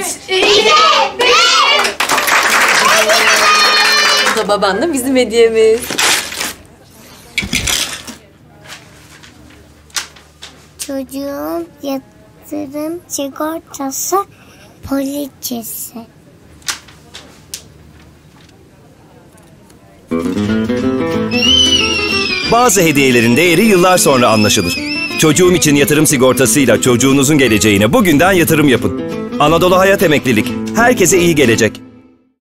2, 1. Bu da babanla bizim hediyemiz. Çocuğun yatırım sigortası poliçesi. Bazı hediyelerin değeri yıllar sonra anlaşılır. Çocuğum için yatırım sigortasıyla çocuğunuzun geleceğine bugünden yatırım yapın. Anadolu Hayat Emeklilik. Herkese iyi gelecek.